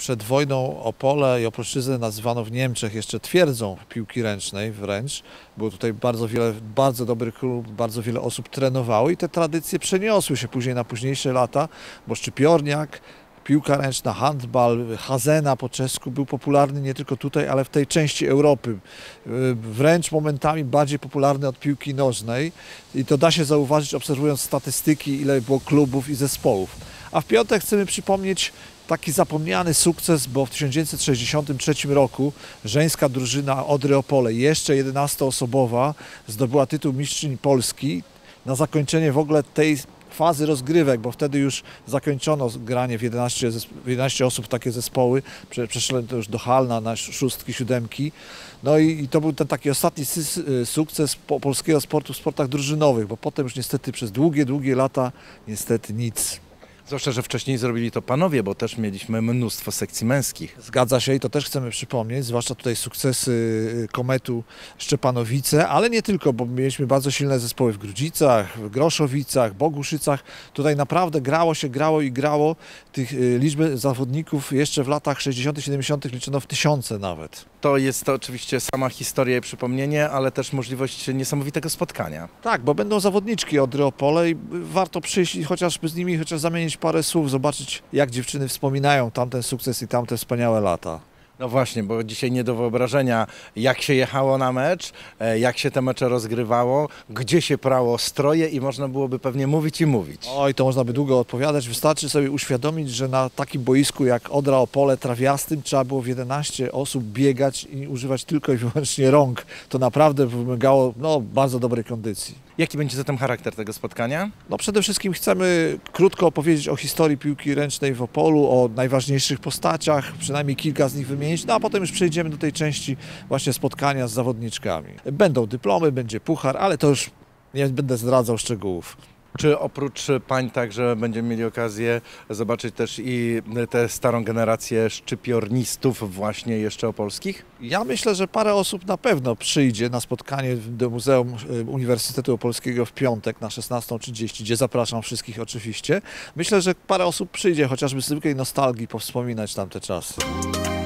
Przed wojną Opole i Opolszczyznę nazywano w Niemczech jeszcze twierdzą piłki ręcznej wręcz. Było tutaj bardzo dobry klub, bardzo wiele osób trenowało i te tradycje przeniosły się później na późniejsze lata, bo szczypiorniak, piłka ręczna, handbal, hazena po czesku był popularny nie tylko tutaj, ale w tej części Europy. Wręcz momentami bardziej popularny od piłki nożnej i to da się zauważyć obserwując statystyki, ile było klubów i zespołów. A w piątek chcemy przypomnieć taki zapomniany sukces, bo w 1963 roku żeńska drużyna Odry Opole, jeszcze 11-osobowa, zdobyła tytuł mistrzyni Polski na zakończenie w ogóle tej fazy rozgrywek, bo wtedy już zakończono granie w 11 osób takie zespoły, przeszły to już do hal na szóstki, siódemki. No i to był ten taki ostatni sukces polskiego sportu w sportach drużynowych, bo potem już niestety przez długie lata niestety nic. Zwłaszcza, że wcześniej zrobili to panowie, bo też mieliśmy mnóstwo sekcji męskich. Zgadza się i to też chcemy przypomnieć, zwłaszcza tutaj sukcesy Kometu Szczepanowice, ale nie tylko, bo mieliśmy bardzo silne zespoły w Grudzicach, w Groszowicach, Boguszycach. Tutaj naprawdę grało. Tych liczby zawodników jeszcze w latach 60., 70. liczono w tysiące nawet. To jest to oczywiście sama historia i przypomnienie, ale też możliwość niesamowitego spotkania. Tak, bo będą zawodniczki Odry Opole i warto przyjść i chociażby z nimi zamienić parę słów, zobaczyć jak dziewczyny wspominają tamten sukces i tamte wspaniałe lata. No właśnie, bo dzisiaj nie do wyobrażenia, jak się jechało na mecz, jak się te mecze rozgrywało, gdzie się prało stroje i można byłoby pewnie mówić i mówić. Oj, to można by długo odpowiadać. Wystarczy sobie uświadomić, że na takim boisku jak Odra Opole trawiastym trzeba było w 11 osób biegać i używać tylko i wyłącznie rąk. To naprawdę wymagało bardzo dobrej kondycji. Jaki będzie zatem charakter tego spotkania? No przede wszystkim chcemy krótko opowiedzieć o historii piłki ręcznej w Opolu, o najważniejszych postaciach, przynajmniej kilka z nich wymienić, no a potem już przejdziemy do tej części właśnie spotkania z zawodniczkami. Będą dyplomy, będzie puchar, ale to już nie będę zdradzał szczegółów. Czy oprócz pań także będziemy mieli okazję zobaczyć też i tę starą generację szczypiornistów właśnie jeszcze opolskich? Ja myślę, że parę osób na pewno przyjdzie na spotkanie do Muzeum Uniwersytetu Opolskiego w piątek na 16:30, gdzie zapraszam wszystkich oczywiście. Myślę, że parę osób przyjdzie chociażby z zwykłej nostalgii powspominać tamte czasy.